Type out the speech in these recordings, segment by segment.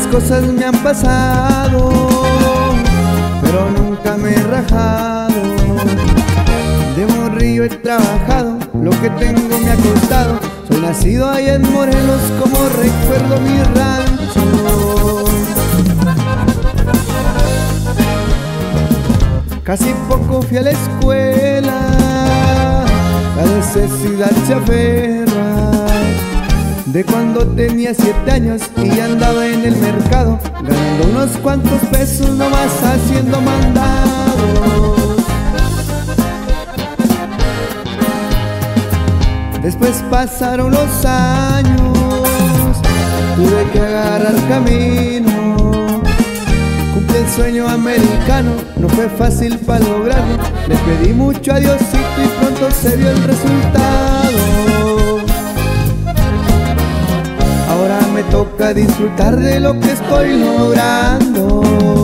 cosas me han pasado, pero nunca me he rajado. De morrillo he trabajado, lo que tengo me ha costado. Soy nacido allá en Morelos, como recuerdo mi rancho. Casi poco fui a la escuela, la necesidad se aferra. De cuando tenía 7 años y ya andaba en el mercado, ganando unos cuantos pesos nomás haciendo mandados. Después pasaron los años, tuve que agarrar camino. Cumplí el sueño americano, no fue fácil para lograrlo. Le pedí mucho a Diosito y pronto se vio el resultado. Ahora me toca disfrutar de lo que estoy logrando.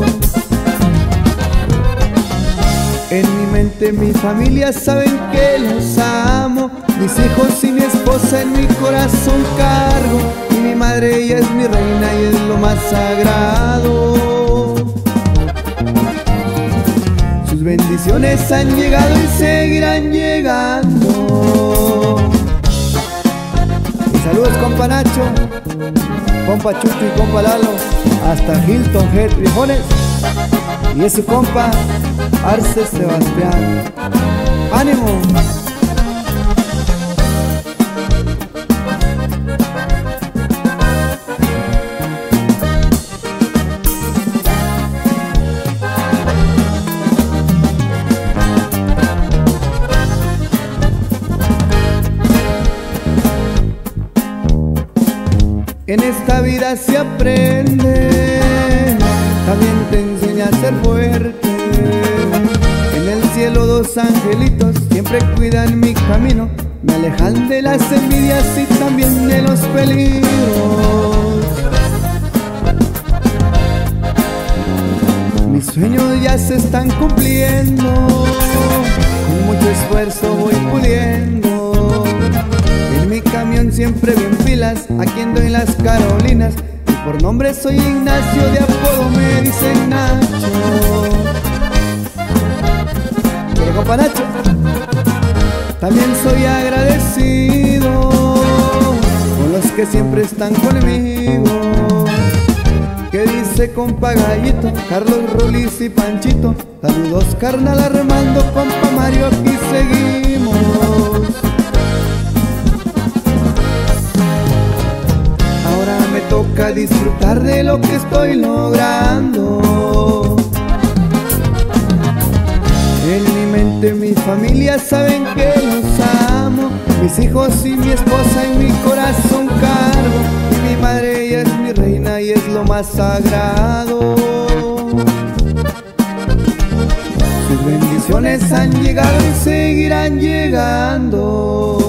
En mi mente mi familia saben que los amo. Mis hijos y mi esposa en mi corazón cargo. Y mi madre ella es mi reina y es lo más sagrado. Sus bendiciones han llegado y seguirán llegando. Y saludos compa Nacho, compa Chucho y compa Lalo, hasta Hilton Head Frijoles. Y es su compa Arce Sebastián. ¡Ánimo! En esta vida se aprende, también te enseña a ser fuerte. En el cielo 2 angelitos siempre cuidan mi camino, me alejan de las envidias y también de los peligros. Mis sueños ya se están cumpliendo, con mucho esfuerzo voy puliendo. En mi camión siempre bien pilas, aquí ando en las Carolinas. Y por nombre soy Ignacio, de apodo me dicen Nacho. ¿Quiere compa Nacho? También soy agradecido con los que siempre están conmigo. ¿Qué dice compa Gallito, Carlos Rulis y Panchito? Saludos carnal Armando, compa Mario, aquí seguimos. Ahora me toca disfrutar de lo que estoy logrando. En mi mente mi familia saben que los amo. Mis hijos y mi esposa en mi corazón cargo. Y mi madre ella es mi reina y es lo más sagrado. Sus bendiciones han llegado y seguirán llegando.